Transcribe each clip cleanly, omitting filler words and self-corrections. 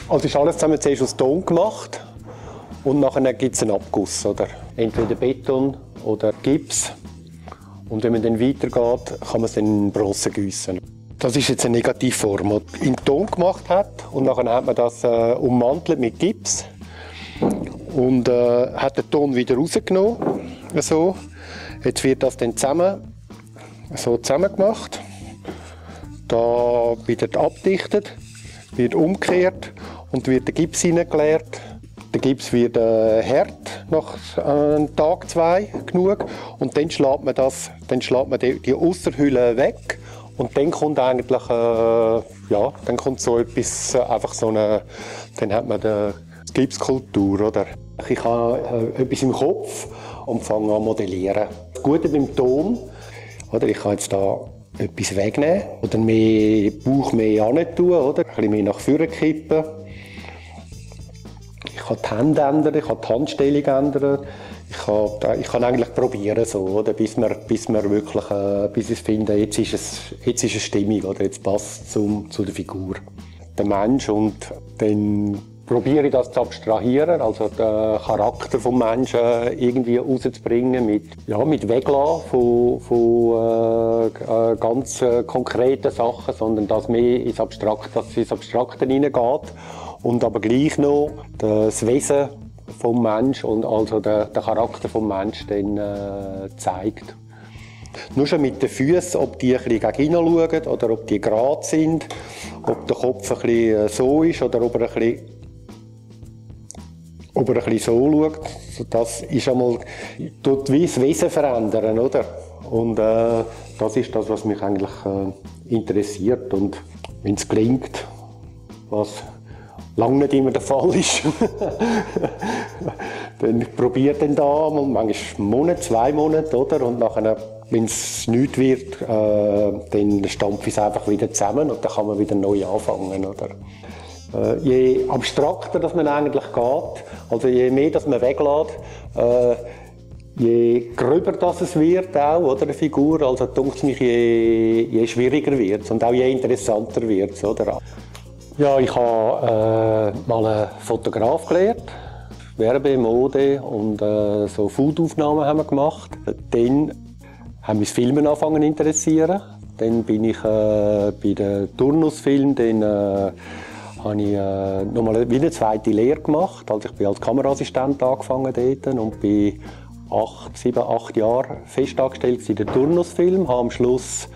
Also ist alles zusammen zuerst aus Ton gemacht und nachher gibt es einen Abguss, oder? Entweder Beton oder Gips. Und wenn man dann weitergeht, kann man es dann in Bronze gießen. Das ist jetzt eine Negativform, die man in Ton gemacht hat. Und nachher hat man das ummantelt mit Gips und hat den Ton wieder rausgenommen. So. Jetzt wird das dann zusammen gemacht. Da wird abdichtet, wird umgekehrt und wird der Gips hineingeleert. Der Gips wird hart nach einem Tag, zwei genug und dann schlägt man die Ausserhülle weg und dann kommt eigentlich dann kommt so etwas dann hat man die Gipskultur, oder? Ich habe etwas im Kopf und fange an zu modellieren. Das Gute beim Ton, oder? Ich kann jetzt da etwas wegnehmen oder mehr Bauch mehr hin tun, oder? Ein bisschen mehr nach vorne kippen. Ich kann die Hände ändern, ich kann die Handstellung ändern. Ich kann eigentlich probieren, so, oder? Bis ich finde, jetzt ist es stimmig, oder? Jetzt passt es zu der Figur. Der Mensch, und dann probiere ich das zu abstrahieren, also den Charakter des Menschen irgendwie rauszubringen mit Weglassen von ganz konkreten Sachen, sondern dass mehr ins Abstrakte hineingeht und aber gleich noch das Wesen vom Menschen und also den Charakter des Menschen dann zeigt. Nur schon mit den Füßen, ob die ein bisschen gegen hinten schauen oder ob die gerade sind, ob der Kopf ein bisschen so ist oder ob er ein bisschen so schaut. Das ist einmal, tut wie das Wesen verändern, oder? Und das ist das, was mich eigentlich interessiert. Und wenn es gelingt, was lange nicht immer der Fall ist, dann probiert dann da, manchmal einen Monat, 2 Monate, oder? Und nachher, wenn es nichts wird, dann stampfe ich es einfach wieder zusammen und dann kann man wieder neu anfangen, oder? Je abstrakter dass man eigentlich geht, also je mehr dass man weglässt, je gröber das es wird, auch, oder, eine Figur, also denke ich, je schwieriger wird es und auch je interessanter wird es, oder? Ja, ich habe mal einen Fotograf gelernt, Werbe, Mode und so Foodaufnahmen haben wir gemacht. Dann haben mich das Filmen angefangen zu interessieren. Dann bin ich bei den Turnusfilmen, dann habe ich nochmal wie eine zweite Lehre gemacht. Also ich bin als Kameraassistent angefangen dort und bin 7, 8 Jahre fest angestellt in den Turnusfilm. Habe am Schluss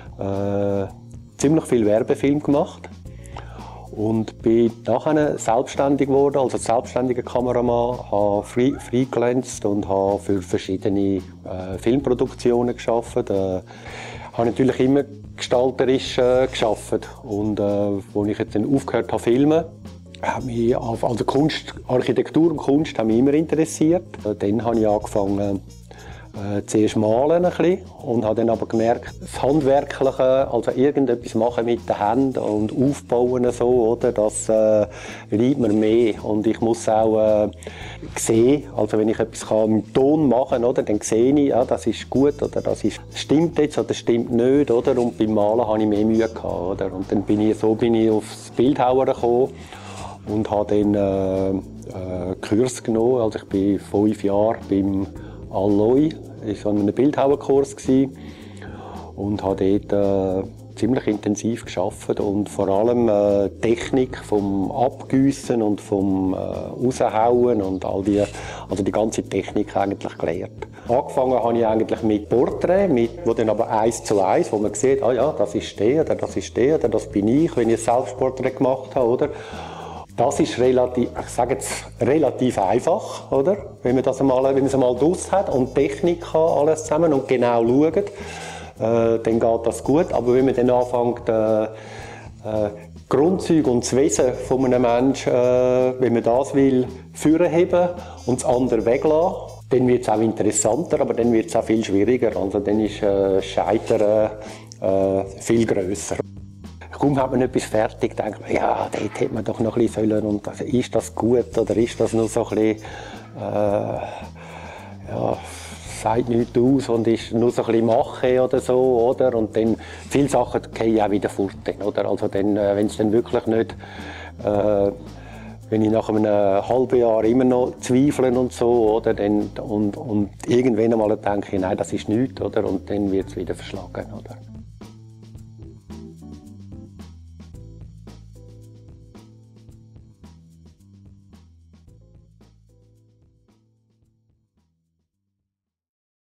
ziemlich viel Werbefilm gemacht. Und bin nachher selbstständig geworden, also selbstständiger Kameramann, habe freelanced und habe für verschiedene Filmproduktionen gearbeitet. Habe natürlich immer gestalterisch gearbeitet. Und als ich jetzt dann aufgehört habe zu filmen, hat mich also Kunst, Architektur und Kunst haben mich immer interessiert. Dann habe ich angefangen zuerst malen ein bisschen und habe dann aber gemerkt, das Handwerkliche, also irgendetwas machen mit den Händen und aufbauen so, oder, das liegt mir mehr und ich muss auch sehen, also wenn ich etwas mit Ton machen kann, oder, dann sehe ich, ja, das ist gut oder das stimmt jetzt oder stimmt nicht, oder, und beim Malen hatte ich mehr Mühe gehabt, oder, und dann bin ich aufs Bildhauer gekommen und habe dann Kurs genommen, also ich bin 5 Jahre beim Alloy, ich war an einem Bildhauerkurs und habe dort ziemlich intensiv gearbeitet und vor allem Technik vom Abgießen und vom Raushauen und also die ganze Technik eigentlich gelernt. Angefangen habe ich eigentlich mit Porträt, wo dann aber 1:1, wo man sieht, ah ja, das ist der oder das ist der oder das bin ich, wenn ich ein Selbstporträt gemacht habe, oder? Das ist relativ einfach, oder? Wenn man es einmal draus hat und Technik kann, alles zusammen und genau schaut, dann geht das gut. Aber wenn man dann anfängt, Grundzüge und das Wesen von einem Menschen, wenn man das will, vorheben und das andere weglassen, dann wird es auch interessanter, aber dann wird es auch viel schwieriger. Also dann ist Scheitern viel grösser. Kaum hat man etwas fertig, denkt man, ja, dort hätte man doch noch ein bisschen sollen. Und also, ist das gut oder ist das nur so ein bisschen, sagt nichts aus und ist nur so ein bisschen Mache oder so, oder? Und dann, viele Sachen gehen auch wieder fort, oder? Also dann, wenn es dann wirklich nicht wenn ich nach einem halben Jahr immer noch zweifle und so, oder, und irgendwann einmal denke ich, nein, das ist nichts, oder, und dann wird es wieder verschlagen. Oder.